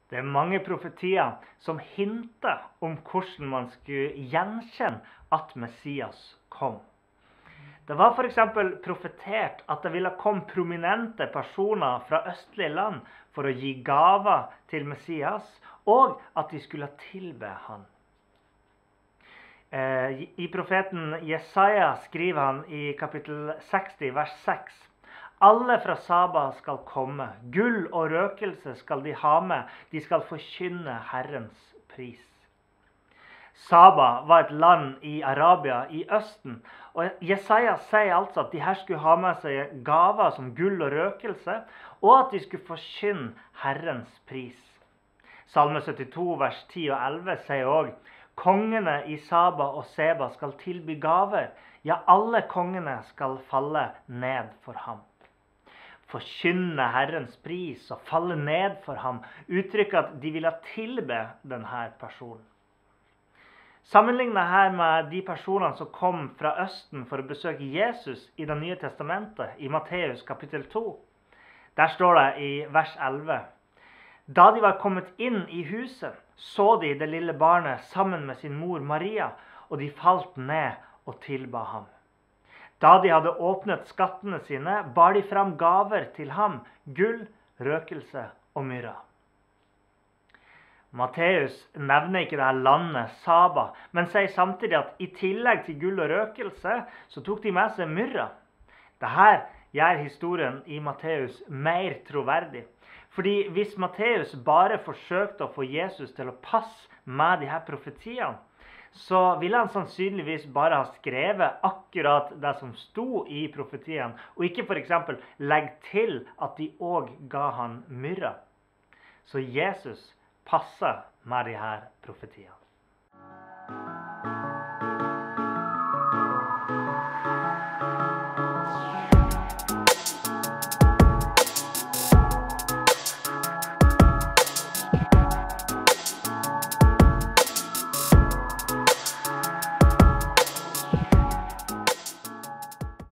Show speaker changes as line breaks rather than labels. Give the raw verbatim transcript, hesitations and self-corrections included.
Det er mange profetier som hinter om hvordan man skulle gjenkjenne at Messias kom. Det var for eksempel profetert at det ville komme prominente personer fra østlige land for å gi gaver til Messias, og at de skulle tilbe han. I profeten Jesaja skriver han i kapittel seksti, vers seks: Alle fra Saba skal komme, gull og røkelse skal de ha med, de skal forkynne Herrens pris. Saba var et land i Arabia, i Østen, og Jesaja sier altså at de her skulle ha med seg gaver som gull og røkelse, og at de skulle forkynne Herrens pris. Salme syttito, vers ti og elleve sier også: Kongene i Saba og Seba skal tilby gaver, ja, alle kongene skal falle ned for ham. Forkynne Herrens pris og falle ned for ham, uttrykker at de ville tilbe denne personen. Sammenlignet her med de personene som kom fra Østen for å besøke Jesus i det nye testamentet, i Matteus kapittel to. Der står det i vers elleve: Da de var kommet inn i huset, så de det lille barnet sammen med sin mor Maria, og de falt ned og tilba ham. Da de hadde åpnet skattene sine, bar de fram gaver til ham, gull, røkelse og myrra. Matteus nevner ikke dette landet Saba, men sier samtidig at i tillegg til gull og røkelse, så tok de med seg myrra. Dette gjør historien i Matteus mer troverdig. Fordi hvis Matteus bare forsøkte å få Jesus til å passe med de her profetiene, så ville han sannsynligvis bare ha skrevet akkurat det som sto i profetiene, og ikke for eksempel legge til at de også ga han myrra. Så Jesus passer med de her profetiene.